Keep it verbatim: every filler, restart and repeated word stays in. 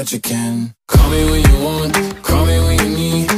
that you can. Call me when you want, call me when you need.